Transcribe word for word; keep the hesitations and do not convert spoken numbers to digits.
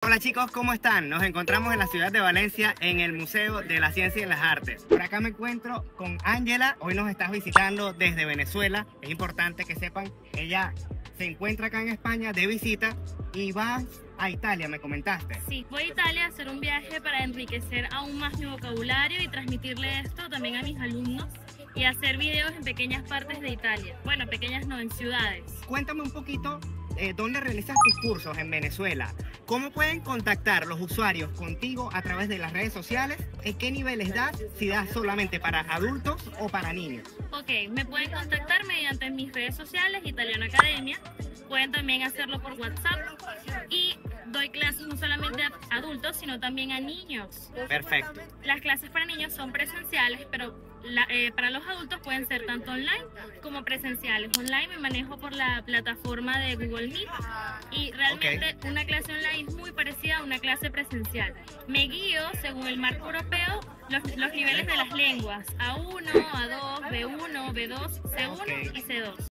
Hola chicos, ¿cómo están? Nos encontramos en la ciudad de Valencia en el Museo de la Ciencia y las Artes. Por acá me encuentro con Ángela. Hoy nos estás visitando desde Venezuela. Es importante que sepan, ella se encuentra acá en España de visita y vas a Italia, me comentaste. Sí, voy a Italia a hacer un viaje para enriquecer aún más mi vocabulario y transmitirle esto también a mis alumnos y hacer videos en pequeñas partes de Italia. Bueno, pequeñas no, en ciudades. Cuéntame un poquito eh, dónde realizas tus cursos en Venezuela. ¿Cómo pueden contactar los usuarios contigo a través de las redes sociales? ¿En qué niveles das? Si das solamente para adultos o para niños. Ok, me pueden contactar mediante mis redes sociales, Italiano Academia. Pueden también hacerlo por WhatsApp y doy clases no solamente a adultos, sino también a niños. Perfecto. Las clases para niños son presenciales, pero la, eh, para los adultos pueden ser tanto online como presenciales. Online me manejo por la plataforma de Google Meet y realmente okay. Una clase online es muy parecida a una clase presencial. Me guío según el marco europeo los, los niveles de las lenguas, A uno, A dos, B uno, B dos, C uno okay. y C dos.